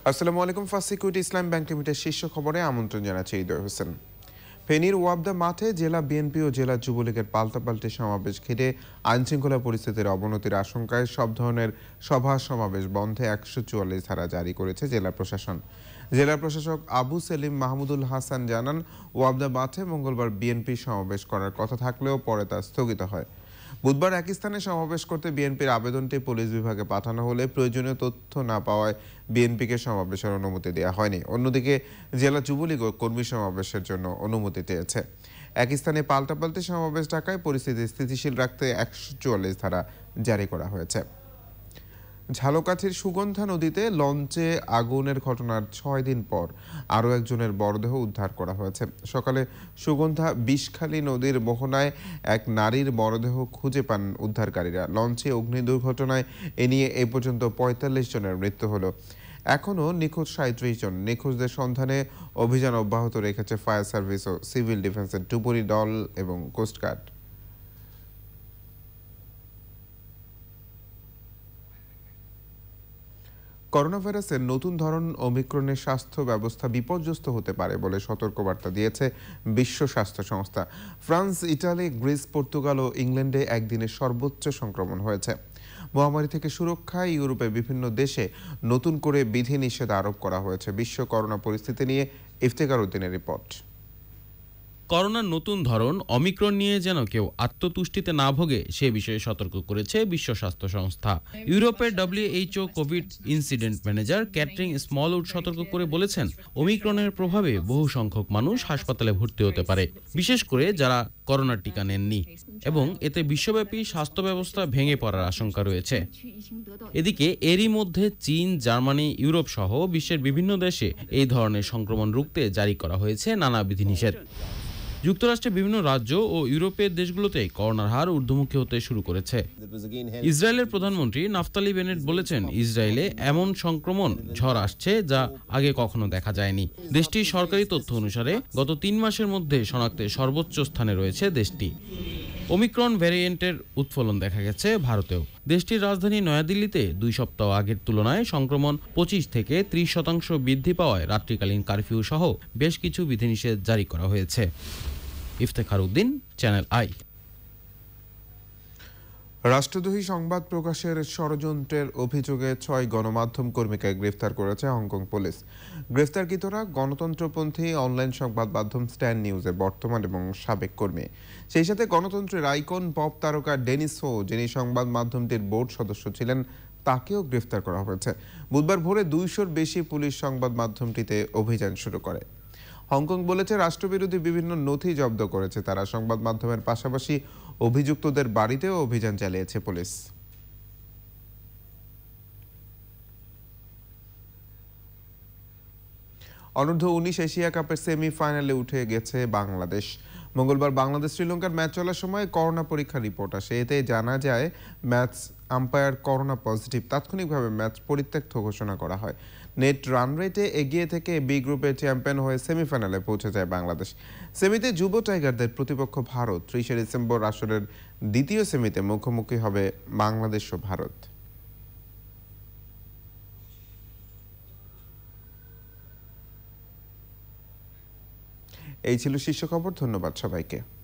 আসসালামু আলাইকুম। First Security Islam Bank Limited শীর্ষ খবরে আমন্ত্রণ জানাচ্ছি হৃদয় হোসেন। ফেনীর ওয়াবদা মাঠে জেলা বিএনপি ও জেলা যুবলীগের পাল্টাপাল্টি সমাবেশ ঘিরে আইনশৃঙ্খলা পরিস্থিতির অবনতির আশঙ্কায় সব ধরনের সভা সমাবেশ বন্ধে ১৪৪ ধারা জারি করেছে জেলা প্রশাসন। জেলা প্রশাসক আবু সেলিম মাহমুদুল হাসান জানান, ওয়াবদা মাঠে মঙ্গলবার বিএনপি সমাবেশ করার কথা থাকলেও পরে তা স্থগিত হয়। বুধবার একই স্থানে সমাবেশ করতে বিএনপির আবেদনটি পুলিশ বিভাগে পাঠানো হলে প্রয়োজনীয় তথ্য না পাওয়ায় বিএনপিকে সমাবেশের অনুমতি দেওয়া হয়নি। অন্যদিকে জেলা যুবলীগ কর্মী সমাবেশের জন্য অনুমতি চেয়েছে। একই স্থানে পাল্টাপাল্টি সমাবেশ ডাকায় পরিস্থিতি স্থিতিশীল রাখতে ১৪৪ ধারা জারি করা হয়েছে। ঝালকাঠির সুগন্ধা নদীতে লঞ্চে আগুনের ঘটনার ৬ দিন পর আরও একজনের মরদেহ উদ্ধার করা হয়েছে। সকালে সুগন্ধা বিষখালী নদীর মোহনায় এক নারীর মরদেহ খুঁজে পান উদ্ধারকারীরা। লঞ্চে অগ্নি দুর্ঘটনায় এ নিয়ে এ পর্যন্ত ৪৫ জনের মৃত্যু হলো। এখনও নিখোঁজ ৩৭ জন। নিখোঁজদের সন্ধানে অভিযান অব্যাহত রেখেছে ফায়ার সার্ভিস ও সিভিল ডিফেন্সের ডুবুরি দল এবং কোস্টগার্ড। করোনা ভাইরাসের নতুন ধরন ওমিক্রনের স্বাস্থ্য ব্যবস্থা বিপর্যস্ত হতে পারে বলে সতর্কবার্তা দিয়েছে বিশ্ব স্বাস্থ্য সংস্থা। ফ্রান্স, ইটালি, গ্রিস, পর্তুগাল ও ইংল্যান্ডে একদিনে সর্বোচ্চ সংক্রমণ হয়েছে। মহামারী থেকে সুরক্ষায় ইউরোপের বিভিন্ন দেশে নতুন করে বিধিনিষেধ আরোপ করা হয়েছে। বিশ্ব করোনা পরিস্থিতি নিয়ে ইফতেখার উদ্দিনের রিপোর্ট। করোনার নতুন ধরন অমিক্রন নিয়ে যেন কেউ আত্মতুষ্টিতে না ভোগে সে বিষয়ে সতর্ক করেছে বিশ্ব স্বাস্থ্য সংস্থা। ইউরোপের WHO covid incident manager Catherine Smallwood সতর্ক করে বলেছেন, ওমিক্রনের প্রভাবে বহু সংখ্যক মানুষ হাসপাতালে ভর্তি হতে পারে, বিশেষ করে যারা করোনার টিকা নেননি, এবং এতে বিশ্বব্যাপী স্বাস্থ্য ব্যবস্থা ভেঙে পড়ার আশঙ্কা রয়েছে। এদিকে এরই মধ্যে চীন, জার্মানি, ইউরোপ সহ বিশ্বের বিভিন্ন দেশে এই ধরনের সংক্রমণ রুখতে জারি করা হয়েছে নানা বিধিনিষেধ। যুক্তরাষ্ট্রের বিভিন্ন রাজ্য ও ইউরোপের দেশগুলোতে করোনার হার ঊর্ধ্বমুখী হতে শুরু করেছে। ইসরায়েলের প্রধানমন্ত্রী নাফতালি বেনেট বলেছেন, ইসরায়েলে এমন সংক্রমণ ঝড় আসছে যা আগে কখনো দেখা যায়নি। দেশটির সরকারি তথ্য অনুসারে গত ৩ মাসের মধ্যে শনাক্তে সর্বোচ্চ স্থানে রয়েছে দেশটি। ওমিক্রন ভ্যারিয়েন্টের উৎফলন দেখা গেছে ভারতেও। দেশটির রাজধানী নয়াদিল্লিতে ২ সপ্তাহ আগের তুলনায় সংক্রমণ ২৫ থেকে ৩০% বৃদ্ধি পাওয়ায় রাত্রিকালীন কারফিউ সহ বেশ কিছু বিধিনিষেধ জারি করা হয়েছে। Iftekhar Uddin, channel I. রাষ্ট্রদ্রোহী সংবাদ প্রকাশের ষড়যন্ত্রের অভিযোগে ৬ গণমাধ্যম কর্মীকে গ্রেফতার করেছে হংকং পুলিশ। গ্রেফতারকৃতরা গণতন্ত্রপন্থী অনলাইন সংবাদ মাধ্যম স্ট্যান্ড নিউজের বর্তমান এবং সাবেক কর্মী। সেই সাথে গণতন্ত্রের আইকন পপ তারকা ডেনিস হো, যিনি সংবাদ মাধ্যমটির বোর্ড সদস্য ছিলেন, তাকেও গ্রেফতার করা হয়েছে। বুধবার ভোরে ২০০-র বেশি পুলিশ সংবাদ মাধ্যমটিতে অভিযান শুরু করে। হংকং বলেছে, রাষ্ট্রবিরোধী বিভিন্ন নথি জব্দ করেছে তারা। সংবাদ মাধ্যমের পাশাপাশি অভিযুক্তদের বাড়িতেও অভিযান চালিয়েছে পুলিশ। অনূর্ধ্ব-১৯ এশিয়া কাপের সেমিফাইনালে উঠে গেছে বাংলাদেশ। মঙ্গলবার বাংলাদেশ শ্রীলঙ্কার ম্যাচ চলার সময় করোনা পরীক্ষার রিপোর্ট আসে। এতে জানা যায় ম্যাচ আম্পায়ার করোনা পজিটিভ। তাৎক্ষণিকভাবে ম্যাচ পরিত্যক্ত ঘোষণা করা হয়। নেট রান রেটে এগিয়ে থেকে বি গ্রুপের চ্যাম্পিয়ন হয়ে সেমিফাইনালে পৌঁছে যায় বাংলাদেশ। সেমিতে যুব টাইগারদের প্রতিপক্ষ ভারত। ৩০ ডিসেম্বর আসরের দ্বিতীয় সেমিতে মুখোমুখি হবে বাংলাদেশ ও ভারত। এই ছিল শীর্ষ খবর। ধন্যবাদ সবাইকে।